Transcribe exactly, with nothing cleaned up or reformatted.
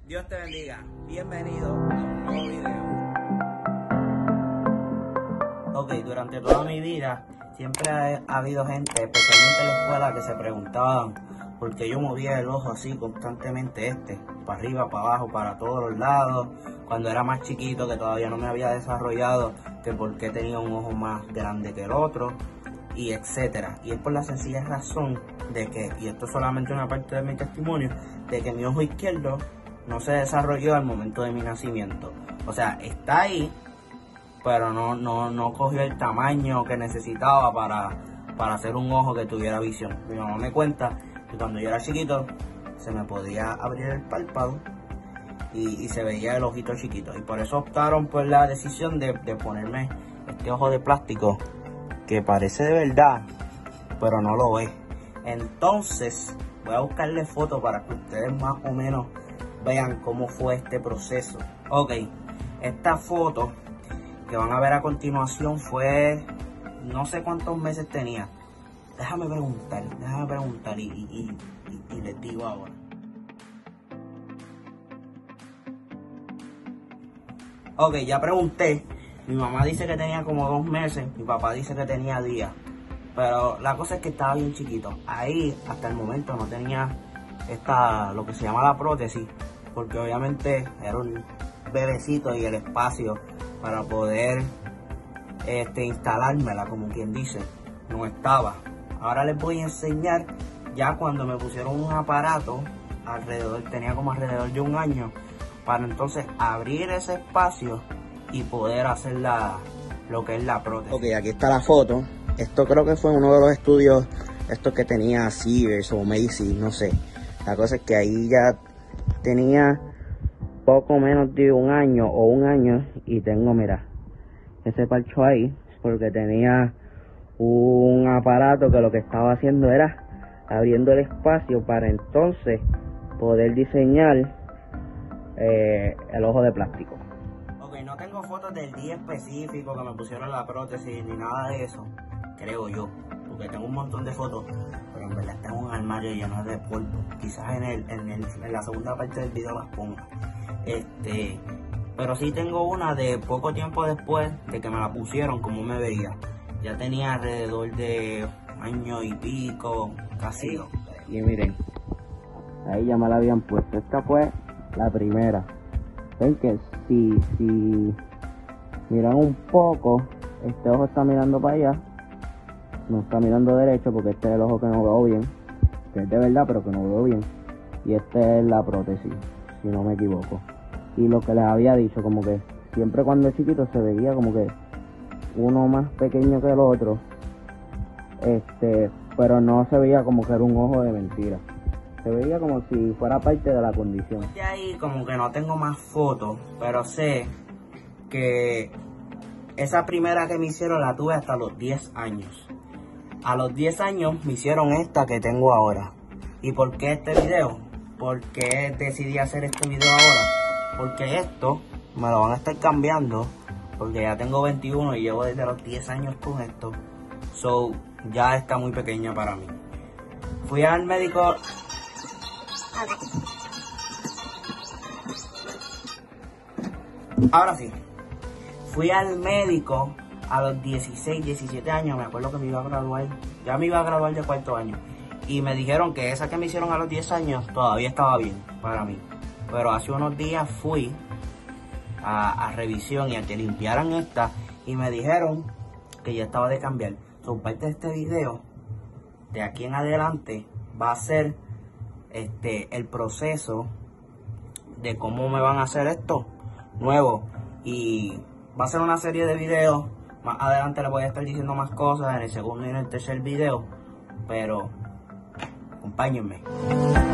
Dios te bendiga. Bienvenido a un nuevo video. Ok, durante toda mi vida siempre ha, ha habido gente, especialmente en la escuela, que se preguntaban por qué yo movía el ojo así constantemente, este, para arriba, para abajo, para todos los lados. Cuando era más chiquito, que todavía no me había desarrollado, que por qué tenía un ojo más grande que el otro, y etcétera. Y es por la sencilla razón de que, y esto es solamente una parte de mi testimonio, de que mi ojo izquierdo no se desarrolló al momento de mi nacimiento. O sea, está ahí, pero no, no, no cogió el tamaño que necesitaba para, para hacer un ojo que tuviera visión. Mi mamá me cuenta que cuando yo era chiquito se me podía abrir el párpado y, y se veía el ojito chiquito. Y por eso optaron por la decisión de, de ponerme este ojo de plástico que parece de verdad, pero no lo es. Entonces voy a buscarle fotos para que ustedes más o menos vean cómo fue este proceso. Ok, esta foto que van a ver a continuación fue, no sé cuántos meses tenía. Déjame preguntar, déjame preguntar y, y, y, y les digo ahora. Ok, ya pregunté. Mi mamá dice que tenía como dos meses, mi papá dice que tenía días. Pero la cosa es que estaba bien chiquito. Ahí, hasta el momento, no tenía esta, lo que se llama la prótesis, porque obviamente era un bebecito y el espacio para poder este, instalármela, como quien dice, no estaba. Ahora les voy a enseñar ya cuando me pusieron un aparato, alrededor, tenía como alrededor de un año, para entonces abrir ese espacio y poder hacer la, lo que es la prótesis. Ok, aquí está la foto. Esto creo que fue uno de los estudios, estos que tenía Sears o Macy's, no sé. La cosa es que ahí ya tenía poco menos de un año o un año y tengo, mira, ese parcho ahí, porque tenía un aparato que lo que estaba haciendo era abriendo el espacio para entonces poder diseñar eh, el ojo de plástico. Ok, no tengo fotos del día específico que me pusieron la prótesis ni nada de eso, creo yo, porque tengo un montón de fotos, pero en verdad tengo un armario lleno de polvo. Quizás en, el, en, el, en la segunda parte del video las ponga. Este, pero sí tengo una de poco tiempo después de que me la pusieron, como me veía. Ya tenía alrededor de año y pico, casi dos. Y miren, ahí ya me la habían puesto. Esta fue la primera. Ven que si, si miran un poco, este ojo está mirando para allá. No está mirando derecho porque este es el ojo que no veo bien, que es de verdad pero que no veo bien, y este es la prótesis, si no me equivoco. Y lo que les había dicho, como que siempre cuando chiquito se veía como que uno más pequeño que el otro, este, pero no se veía como que era un ojo de mentira, se veía como si fuera parte de la condición. De ahí como que no tengo más fotos, pero sé que esa primera que me hicieron la tuve hasta los diez años. A los diez años me hicieron esta que tengo ahora. ¿Y por qué este video? ¿Por qué decidí hacer este video ahora? Porque esto me lo van a estar cambiando, porque ya tengo veintiuno y llevo desde los diez años con esto. So, ya está muy pequeña para mí. Fui al médico. Ahora sí. Fui al médico a los dieciséis, diecisiete años, me acuerdo que me iba a graduar, ya me iba a graduar de cuarto año, y me dijeron que esa que me hicieron a los diez años todavía estaba bien para mí, pero hace unos días fui a, a revisión y a que limpiaran esta, y me dijeron que ya estaba de cambiar. So, parte de este video, de aquí en adelante, va a ser este, el proceso de cómo me van a hacer esto nuevo, y va a ser una serie de videos. Más adelante les voy a estar diciendo más cosas en el segundo y en el tercer video, pero acompáñenme.